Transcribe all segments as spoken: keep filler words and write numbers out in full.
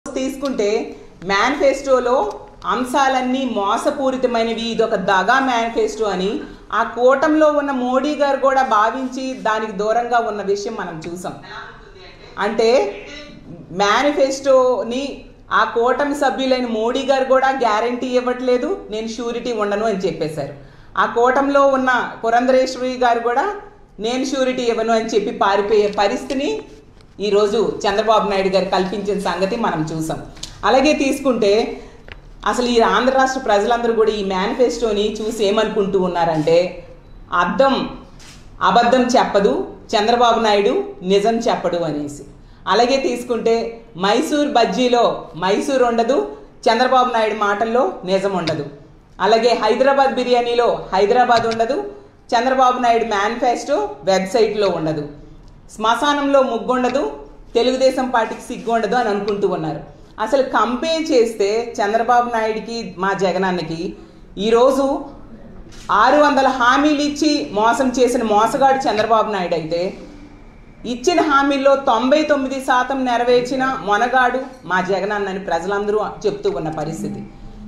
తీసుకుంటే మేనిఫెస్టోలో అంశాలన్నీ మోసపూరితమైనవి, ఇదొక దగా మేనిఫెస్టో అని ఆ కూటమిలో ఉన్న మోడీ గారు కూడా భావించి దానికి దూరంగా ఉన్న విషయం మనం చూసాం. అంటే మేనిఫెస్టోని ఆ కూటమి సభ్యులైన మోడీ గారు కూడా గ్యారంటీ ఇవ్వట్లేదు, నేను షూరిటీ ఉండను అని చెప్పేశారు. ఆ కూటమిలో ఉన్న పురంధరేశ్వరి గారు కూడా నేను షూరిటీ ఇవ్వను అని చెప్పి పారిపోయే పరిస్థితిని ఈరోజు చంద్రబాబు నాయుడు గారు కల్పించిన సంగతి మనం చూసాం. అలాగే తీసుకుంటే అసలు ఈ ఆంధ్ర రాష్ట్ర ప్రజలందరూ కూడా ఈ మేనిఫెస్టోని చూసి ఏమనుకుంటూ ఉన్నారంటే అర్థం అబద్ధం చెప్పదు, చంద్రబాబు నాయుడు నిజం చెప్పడు అనేసి. అలాగే తీసుకుంటే మైసూర్ బజ్జీలో మైసూర్ ఉండదు, చంద్రబాబు నాయుడు మాటల్లో నిజం ఉండదు. అలాగే హైదరాబాద్ బిర్యానీలో హైదరాబాద్ ఉండదు, చంద్రబాబు నాయుడు మేనిఫెస్టో వెబ్సైట్లో ఉండదు. శ్మశానంలో ముగ్గు ఉండదు, తెలుగుదేశం పార్టీకి సిగ్గు ఉండదు అని అనుకుంటూ ఉన్నారు. అసలు కంపేర్ చేస్తే చంద్రబాబు నాయుడికి మా జగనన్నకి ఈరోజు ఆరు వందల హామీలు ఇచ్చి మోసం చేసిన మోసగాడు చంద్రబాబు నాయుడు అయితే ఇచ్చిన హామీల్లో తొంభై తొమ్మిది శాతం నెరవేర్చిన మొనగాడు మా జగనన్నని ప్రజలందరూ చెప్తూ ఉన్న పరిస్థితి.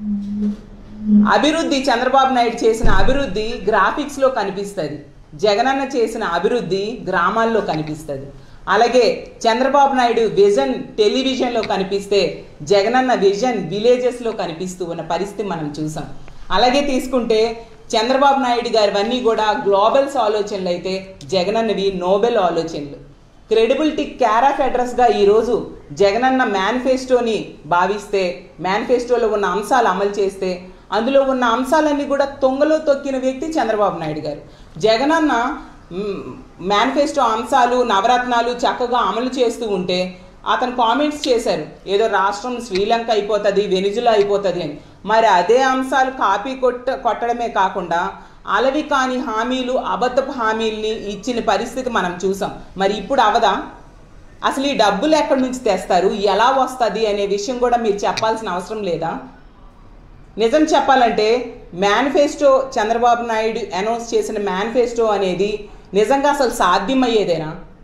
అభివృద్ధి చంద్రబాబు నాయుడు చేసిన అభివృద్ధి గ్రాఫిక్స్లో కనిపిస్తుంది, జగనన్న చేసిన అభివృద్ధి గ్రామాల్లో కనిపిస్తుంది. అలాగే చంద్రబాబు నాయుడు విజన్ టెలివిజన్లో కనిపిస్తే జగనన్న విజన్ విలేజెస్లో కనిపిస్తూ ఉన్న పరిస్థితి మనం చూసాం. అలాగే తీసుకుంటే చంద్రబాబు నాయుడు గారివన్నీ కూడా గ్లోబల్స్ ఆలోచనలు అయితే జగనన్నవి నోబెల్ ఆలోచనలు. క్రెడిబిలిటీ క్యార్ ఆఫ్ అడ్రస్గా ఈరోజు జగనన్న మేనిఫెస్టోని భావిస్తే, మేనిఫెస్టోలో ఉన్న అంశాలు అమలు చేస్తే అందులో ఉన్న అంశాలన్నీ కూడా తొంగలో తొక్కిన వ్యక్తి చంద్రబాబు నాయుడు గారు. జగనన్న మేనిఫెస్టో అంశాలు నవరత్నాలు చక్కగా అమలు చేస్తూ ఉంటే అతను కామెంట్స్ చేశారు, ఏదో రాష్ట్రం శ్రీలంక అయిపోతుంది, వెనిజులా అయిపోతుంది అని. మరి అదే అంశాలు కాపీ కొట్ట కొట్టడమే కాకుండా అలవి కాని హామీలు అబద్ధపు హామీల్ని ఇచ్చిన పరిస్థితి మనం చూసాం. మరి ఇప్పుడు అవదా? అసలు ఈ డబ్బులు ఎక్కడి నుంచి తెస్తారు, ఎలా వస్తుంది అనే విషయం కూడా మీరు చెప్పాల్సిన అవసరం లేదా? నిజం చెప్పాలంటే మేనిఫెస్టో చంద్రబాబు నాయుడు అనౌన్స్ చేసిన మేనిఫెస్టో అనేది నిజంగా అసలు సాధ్యమయ్యేదేనా?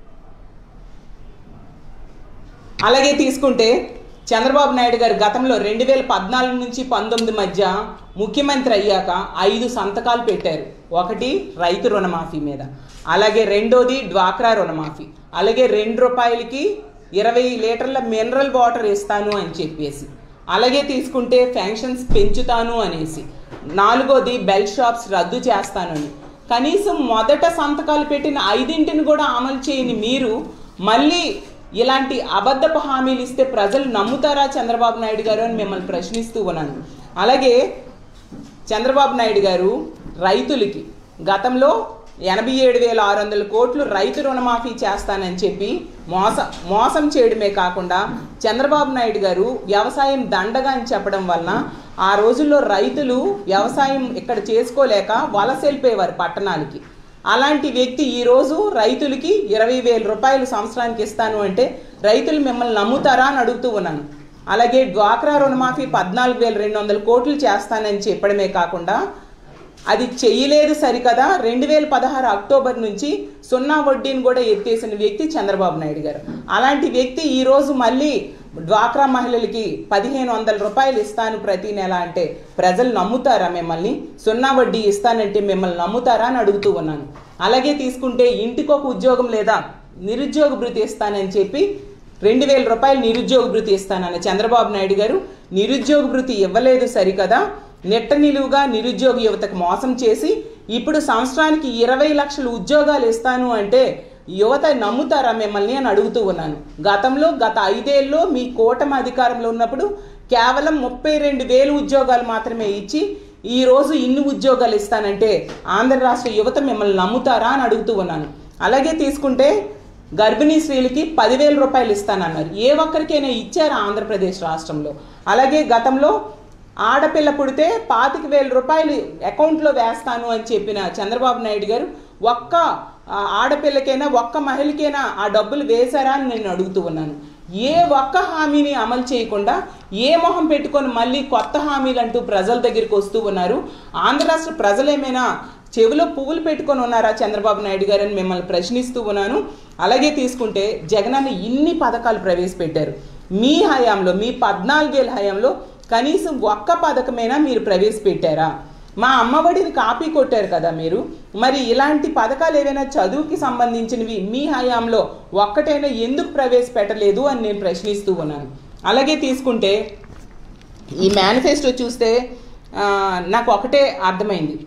అలాగే తీసుకుంటే చంద్రబాబు నాయుడు గారు గతంలో రెండు వేల పద్నాలుగు నుంచి పంతొమ్మిది మధ్య ముఖ్యమంత్రి అయ్యాక ఐదు సంతకాలు పెట్టారు. ఒకటి రైతు రుణమాఫీ మీద, అలాగే రెండోది డ్వాక్రా రుణమాఫీ, అలాగే రెండు రూపాయలకి ఇరవై లీటర్ల మినరల్ వాటర్ ఇస్తాను అని చెప్పేసి, అలాగే తీసుకుంటే పెన్షన్స్ పెంచుతాను అనేసి, నాలుగోది బెల్ షాప్స్ రద్దు చేస్తానని. కనీసం మొదట సంతకాలు పెట్టిన ఐదింటిని కూడా అమలు చేయని మీరు మళ్ళీ ఇలాంటి అబద్ధపు హామీలు ఇస్తే ప్రజలు నమ్ముతారా చంద్రబాబు నాయుడు గారు అని మిమ్మల్ని ప్రశ్నిస్తూ ఉన్నాను. అలాగే చంద్రబాబు నాయుడు గారు రైతులకి గతంలో ఎనభై ఏడు వేల ఆరు వందల కోట్లు రైతు రుణమాఫీ చేస్తానని చెప్పి మోస మోసం చేయడమే కాకుండా చంద్రబాబు నాయుడు గారు వ్యవసాయం దండగా అని చెప్పడం వలన ఆ రోజుల్లో రైతులు వ్యవసాయం ఇక్కడ చేసుకోలేక వలస వెళ్ళిపోయేవారు పట్టణాలకి. అలాంటి వ్యక్తి ఈరోజు రైతులకి ఇరవై వేల రూపాయలు సంవత్సరానికి ఇస్తాను అంటే రైతులు మిమ్మల్ని నమ్ముతారా అని అడుగుతూ ఉన్నాను. అలాగే డ్వాక్రా రుణమాఫీ పద్నాలుగు వేల రెండు వందల కోట్లు చేస్తానని చెప్పడమే కాకుండా అది చెయ్యలేదు సరికదా, రెండు వేల పదహారు అక్టోబర్ నుంచి సున్నా వడ్డీని కూడా ఎత్తేసిన వ్యక్తి చంద్రబాబు నాయుడు గారు. అలాంటి వ్యక్తి ఈరోజు మళ్ళీ డ్వాక్రా మహిళలకి పదిహేను వందల రూపాయలు ఇస్తాను ప్రతి నెల అంటే ప్రజలు నమ్ముతారా మిమ్మల్ని? సున్నా వడ్డీ ఇస్తానంటే మిమ్మల్ని నమ్ముతారా అని అడుగుతూ ఉన్నాను. అలాగే తీసుకుంటే ఇంటికి ఒక ఉద్యోగం లేదా నిరుద్యోగ భృతి ఇస్తానని చెప్పి రెండు వేల రూపాయలు నిరుద్యోగ భృతి ఇస్తానన్న చంద్రబాబు నాయుడు గారు నిరుద్యోగ భృతి ఇవ్వలేదు సరికదా, నెట్ట నిలువుగా నిరుద్యోగ యువతకు మోసం చేసి ఇప్పుడు సంవత్సరానికి ఇరవై లక్షల ఉద్యోగాలు ఇస్తాను అంటే యువత నమ్ముతారా మిమ్మల్ని అని అడుగుతూ ఉన్నాను. గతంలో గత ఐదేళ్ళలో మీ కూటమి అధికారంలో ఉన్నప్పుడు కేవలం ముప్పై రెండు వేలు ఉద్యోగాలు మాత్రమే ఇచ్చి ఈరోజు ఇన్ని ఉద్యోగాలు ఇస్తానంటే ఆంధ్ర రాష్ట్ర యువత మిమ్మల్ని నమ్ముతారా అని అడుగుతూ ఉన్నాను. అలాగే తీసుకుంటే గర్భిణీ స్త్రీలకి పదివేల రూపాయలు ఇస్తానన్నారు, ఏ ఒక్కరికైనా ఇచ్చారా ఆంధ్రప్రదేశ్ రాష్ట్రంలో? అలాగే గతంలో ఆడపిల్ల పుడితే పాతిక వేల రూపాయలు అకౌంట్లో వేస్తాను అని చెప్పిన చంద్రబాబు నాయుడు గారు ఒక్క ఆడపిల్లకైనా ఒక్క మహిళకైనా ఆ డబ్బులు వేశారా అని నేను అడుగుతూ ఉన్నాను. ఏ ఒక్క హామీని అమలు చేయకుండా ఏ మొహం పెట్టుకొని మళ్ళీ కొత్త హామీలు అంటూ ప్రజల దగ్గరికి వస్తూ ఉన్నారు. ఆంధ్ర రాష్ట్ర ప్రజలేమైనా చెవిలో పువ్వులు పెట్టుకొని ఉన్నారా చంద్రబాబు నాయుడు గారు అని మిమ్మల్ని ప్రశ్నిస్తూ ఉన్నాను. అలాగే తీసుకుంటే జగనన్న ఇన్ని పథకాలు ప్రవేశపెట్టారు. మీ హయాంలో, మీ పద్నాలుగేళ్ళ హయాంలో కనీసం ఒక్క పథకమైనా మీరు ప్రవేశపెట్టారా? మా అమ్మఒడిని కాపీ కొట్టారు కదా మీరు. మరి ఇలాంటి పథకాలు ఏవైనా చదువుకి సంబంధించినవి మీ హయాంలో ఒక్కటైనా ఎందుకు ప్రవేశపెట్టలేదు అని నేను ప్రశ్నిస్తూ ఉన్నాను. అలాగే తీసుకుంటే ఈ మేనిఫెస్టో చూస్తే నాకు ఒకటే అర్థమైంది.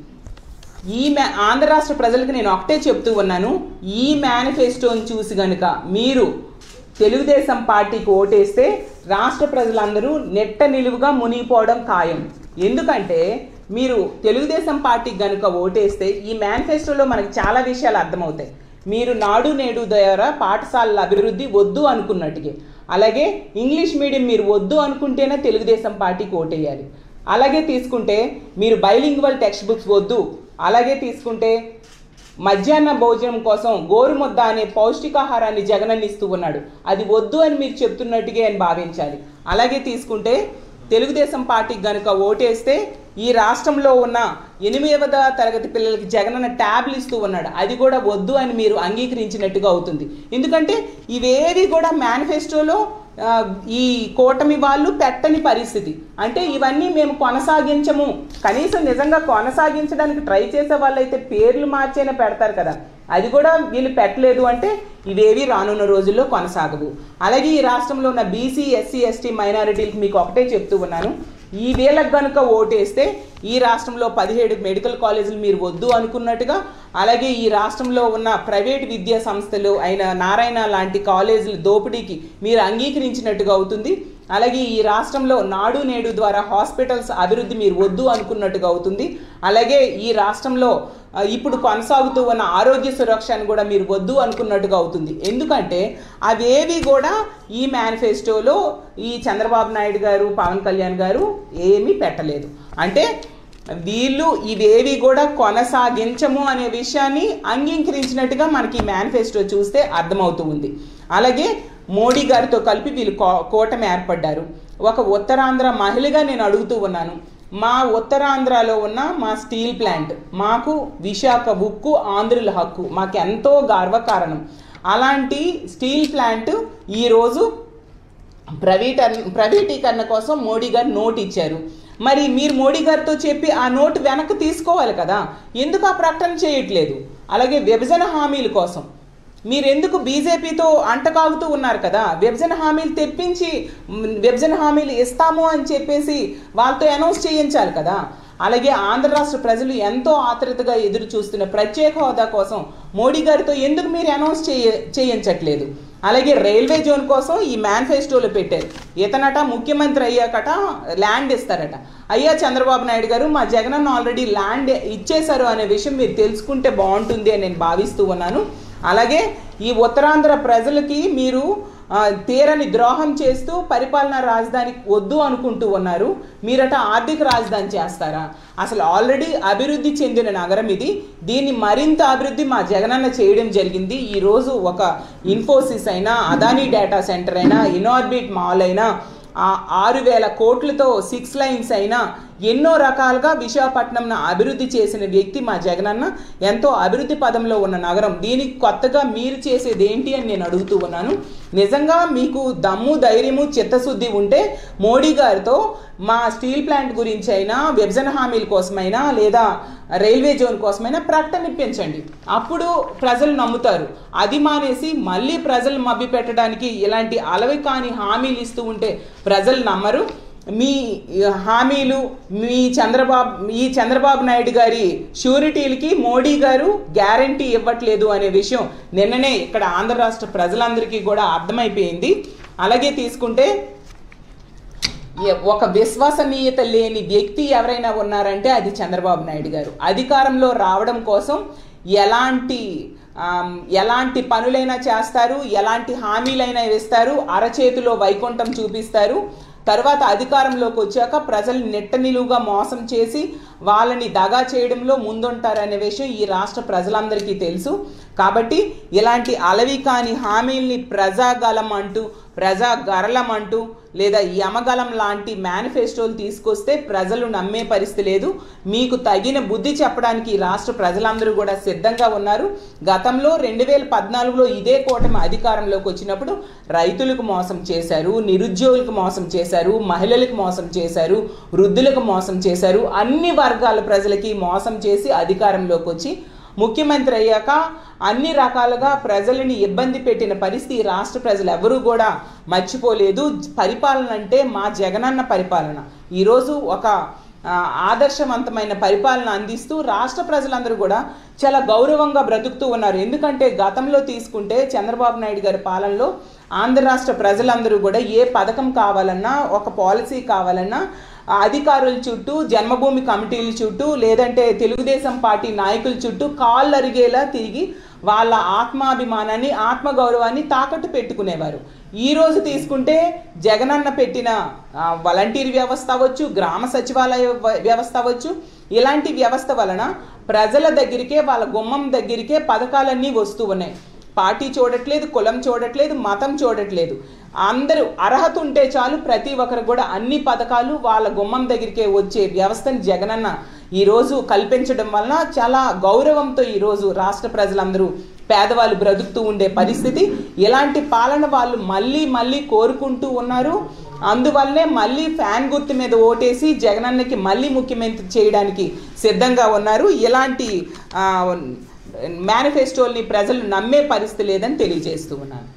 ఈ మే ఆంధ్ర రాష్ట్ర ప్రజలకు నేను ఒకటే చెప్తూ ఉన్నాను, ఈ మేనిఫెస్టోని చూసి కనుక మీరు తెలుగుదేశం పార్టీకి ఓటేస్తే రాష్ట్ర ప్రజలందరూ నెట్ట నిలువుగా మునిగిపోవడం ఖాయం. ఎందుకంటే మీరు తెలుగుదేశం పార్టీకి కనుక ఓటేస్తే ఈ మేనిఫెస్టోలో మనకు చాలా విషయాలు అర్థమవుతాయి. మీరు నాడు నేడు ద్వారా పాఠశాలల అభివృద్ధి వద్దు అనుకున్నట్టుగా, అలాగే ఇంగ్లీష్ మీడియం మీరు వద్దు అనుకుంటేనే తెలుగుదేశం పార్టీకి ఓటేయాలి. అలాగే తీసుకుంటే మీరు బైలింగ్వల్ టెక్స్ట్ బుక్స్ వద్దు. అలాగే తీసుకుంటే మధ్యాహ్న భోజనం కోసం గోరుముద్ద అనే పౌష్టికాహారాన్ని జగనన్న ఇస్తూ ఉన్నాడు, అది వద్దు అని మీరు చెప్తున్నట్టుగా అని భావించాలి. అలాగే తీసుకుంటే తెలుగుదేశం పార్టీకి కనుక ఓటేస్తే ఈ రాష్ట్రంలో ఉన్న ఎనిమిదవ తరగతి పిల్లలకి జగనన్న ట్యాబ్లు ఇస్తూ ఉన్నాడు, అది కూడా వద్దు అని మీరు అంగీకరించినట్టుగా అవుతుంది. ఎందుకంటే ఇవేవి కూడా మేనిఫెస్టోలో ఈ కూటమి వాళ్ళు పెట్టని పరిస్థితి. అంటే ఇవన్నీ మేము కొనసాగించము, కనీసం నిజంగా కొనసాగించడానికి ట్రై చేసే వాళ్ళైతే పేర్లు మార్చైనా పెడతారు కదా, అది కూడా వీళ్ళు పెట్టలేదు. అంటే ఇవేవి రానున్న రోజుల్లో కొనసాగవు. అలాగే ఈ రాష్ట్రంలో ఉన్న బీసీ ఎస్సీ ఎస్టీ మైనారిటీలకు మీకు ఒకటే చెప్తూ ఉన్నాను, ఈ వేళకు కనుక ఓటేస్తే ఈ రాష్ట్రంలో పదిహేడు మెడికల్ కాలేజీలు మీరు వద్దు అనుకున్నట్టుగా, అలాగే ఈ రాష్ట్రంలో ఉన్న ప్రైవేట్ విద్యా సంస్థలు అయిన నారాయణ లాంటి కాలేజీల దోపిడీకి మీరు అంగీకరించినట్టుగా అవుతుంది. అలాగే ఈ రాష్ట్రంలో నాడు నేడు ద్వారా హాస్పిటల్స్ అభివృద్ధి మీరు వద్దు అనుకున్నట్టుగా అవుతుంది. అలాగే ఈ రాష్ట్రంలో ఇప్పుడు కొనసాగుతూ ఉన్న ఆరోగ్య సురక్షను కూడా మీరు వద్దు అనుకున్నట్టుగా అవుతుంది. ఎందుకంటే అవేవి కూడా ఈ మేనిఫెస్టోలో ఈ చంద్రబాబు నాయుడు గారు, పవన్ కళ్యాణ్ గారు ఏమీ పెట్టలేదు. అంటే వీళ్ళు ఇవేవి కూడా కొనసాగించము అనే విషయాన్ని అంగీకరించినట్టుగా మనకి మేనిఫెస్టో చూస్తే అర్థమవుతూ ఉంది. అలాగే మోడీ గారితో కలిపి వీళ్ళు కూటమి ఏర్పడ్డారు. ఒక ఉత్తరాంధ్ర మహిళగా నేను అడుగుతూ ఉన్నాను, మా ఉత్తరాంధ్రలో ఉన్న మా స్టీల్ ప్లాంట్, మాకు విశాఖ ఉక్కు ఆంధ్రుల హక్కు, మాకు ఎంతో గర్వకారణం. అలాంటి స్టీల్ ప్లాంట్ ఈరోజు ప్రైవేట ప్రైవేటీకరణ కోసం మోడీ గారు నోట్ ఇచ్చారు. మరి మీరు మోడీ గారితో చెప్పి ఆ నోటు వెనక్కి తీసుకోవాలి కదా, ఎందుకు ఆ ప్రకటన చేయట్లేదు? అలాగే విభజన హామీల కోసం మీరెందుకు బీజేపీతో అంటకాగుతూ ఉన్నారు కదా, విభజన హామీలు తెప్పించి విభజన హామీలు ఇస్తాము అని చెప్పేసి వాళ్ళతో అనౌన్స్ చేయించాలి కదా. అలాగే ఆంధ్ర రాష్ట్ర ప్రజలు ఎంతో ఆతృతగా ఎదురు చూస్తున్న ప్రత్యేక హోదా కోసం మోడీ గారితో ఎందుకు మీరు అనౌన్స్ చేయ చేయించట్లేదు? అలాగే రైల్వే జోన్ కోసం ఈ మేనిఫెస్టోలో పెట్టారు, ఇతనట ముఖ్యమంత్రి అయ్యాకట ల్యాండ్ ఇస్తారట. అయ్యా చంద్రబాబు నాయుడు గారు, మా జగనన్న ఆల్రెడీ ల్యాండ్ ఇచ్చేశారు అనే విషయం మీరు తెలుసుకుంటే బాగుంటుంది అని నేను భావిస్తూ ఉన్నాను. అలాగే ఈ ఉత్తరాంధ్ర ప్రజలకి మీరు తీరని ద్రోహం చేస్తూ పరిపాలనా రాజధాని వద్దు అనుకుంటూ ఉన్నారు. మీరట ఆర్థిక రాజధాని చేస్తారా? అసలు ఆల్రెడీ అభివృద్ధి చెందిన నగరం ఇది, దీన్ని మరింత అభివృద్ధి మా జగనన్న చేయడం జరిగింది. ఈరోజు ఒక ఇన్ఫోసిస్ అయినా, అదానీ డేటా సెంటర్ అయినా, ఇనార్బిట్ మాల్ అయినా, ఆరు వేల కోట్లతో సిక్స్ లైన్స్ అయినా ఎన్నో రకాలుగా విశాఖపట్నంను అభివృద్ధి చేసిన వ్యక్తి మా జగనన్న. ఎంతో అభివృద్ధి పదంలో ఉన్న నగరం, దీనికి కొత్తగా మీరు చేసేది ఏంటి అని నేను అడుగుతూ ఉన్నాను. నిజంగా మీకు దమ్ము ధైర్యము చిత్తశుద్ధి ఉంటే మోడీ గారితో మా స్టీల్ ప్లాంట్ గురించి అయినా, విభజన హామీల కోసమైనా, లేదా రైల్వే జోన్ కోసమైనా ప్రకటన ఇప్పించండి, అప్పుడు ప్రజలు నమ్ముతారు. అది మానేసి మళ్ళీ ప్రజలు మభ్య పెట్టడానికి ఇలాంటి అలవి కాని హామీలు ఇస్తూ ఉంటే ప్రజలు నమ్మరు. మీ హామీలు, మీ చంద్రబాబు ఈ చంద్రబాబు నాయుడు గారి షూరిటీలకి మోడీ గారు గ్యారంటీ ఇవ్వట్లేదు అనే విషయం నిన్ననే ఇక్కడ ఆంధ్ర రాష్ట్ర ప్రజలందరికీ కూడా అర్థమైపోయింది. అలాగే తీసుకుంటే ఒక విశ్వసనీయత లేని వ్యక్తి ఎవరైనా ఉన్నారంటే అది చంద్రబాబు నాయుడు గారు. అధికారంలో రావడం కోసం ఎలాంటి ఎలాంటి పనులైనా చేస్తారు, ఎలాంటి హామీలైనా ఇస్తారు, అరచేతిలో వైకుంఠం చూపిస్తారు. తర్వాత అధికారంలోకి వచ్చాక ప్రజల్ని నెట్ట నిలువుగా మోసం చేసి వాళ్ళని దగా చేయడంలో ముందుంటారనే విషయం ఈ రాష్ట్ర ప్రజలందరికీ తెలుసు. కాబట్టి ఇలాంటి అలవి కాని హామీల్ని ప్రజాగలం అంటూ, ప్రజా గరళం అంటూ లేదా యమగలం లాంటి మేనిఫెస్టోలు తీసుకొస్తే ప్రజలు నమ్మే పరిస్థితి లేదు. మీకు తగిన బుద్ధి చెప్పడానికి రాష్ట్ర ప్రజలందరూ కూడా సిద్ధంగా ఉన్నారు. గతంలో రెండు వేల పద్నాలుగులో ఇదే కూటమి అధికారంలోకి వచ్చినప్పుడు రైతులకు మోసం చేశారు, నిరుద్యోగులకు మోసం చేశారు, మహిళలకు మోసం చేశారు, వృద్ధులకు మోసం చేశారు. అన్ని వర్గాల ప్రజలకి మోసం చేసి అధికారంలోకి వచ్చి ముఖ్యమంత్రి అయ్యాక అన్ని రకాలుగా ప్రజలని ఇబ్బంది పెట్టిన పరిస్థితి రాష్ట్ర ప్రజలు ఎవరూ కూడా మర్చిపోలేదు. పరిపాలన అంటే మా జగనన్న పరిపాలన. ఈరోజు ఒక ఆదర్శవంతమైన పరిపాలన అందిస్తూ రాష్ట్ర ప్రజలందరూ కూడా చాలా గౌరవంగా బ్రతుకుతూ ఉన్నారు. ఎందుకంటే గతంలో తీసుకుంటే చంద్రబాబు నాయుడు గారి పాలనలో ఆంధ్ర రాష్ట్ర ప్రజలందరూ కూడా ఏ పథకం కావాలన్నా, ఒక పాలసీ కావాలన్నా అధికారుల చుట్టూ, జన్మభూమి కమిటీల చుట్టూ, లేదంటే తెలుగుదేశం పార్టీ నాయకుల చుట్టూ కాళ్ళు అరిగేలా తిరిగి వాళ్ళ ఆత్మాభిమానాన్ని, ఆత్మగౌరవాన్ని తాకట్టు పెట్టుకునేవారు. ఈరోజు తీసుకుంటే జగనన్న పెట్టిన వాలంటీర్ వ్యవస్థ అవ్వచ్చు, గ్రామ సచివాలయ వ్యవస్థ అవ్వచ్చు, ఇలాంటి వ్యవస్థ వలన ప్రజల దగ్గరికే, వాళ్ళ గుమ్మం దగ్గరికే పథకాలన్నీ వస్తూ ఉన్నాయి. పార్టీ చూడట్లేదు, కులం చూడట్లేదు, మతం చూడట్లేదు. అందరూ అర్హత ఉంటే చాలు ప్రతి ఒక్కరు కూడా అన్ని పథకాలు వాళ్ళ గుమ్మం దగ్గరికే వచ్చే వ్యవస్థను జగనన్న ఈరోజు కల్పించడం వలన చాలా గౌరవంతో ఈరోజు రాష్ట్ర ప్రజలందరూ పేదవాళ్ళు బ్రతుకుతూ ఉండే పరిస్థితి. ఇలాంటి పాలన వాళ్ళు మళ్ళీ మళ్ళీ కోరుకుంటూ ఉన్నారు. అందువల్లనే మళ్ళీ ఫ్యాన్ గుర్తు మీద ఓటేసి జగనన్నకి మళ్ళీ ముఖ్యమంత్రి చేయడానికి సిద్ధంగా ఉన్నారు. ఇలాంటి మేనిఫెస్టోల్ని ప్రజలు నమ్మే పరిస్థితి లేదని తెలియజేస్తూ ఉన్నారు.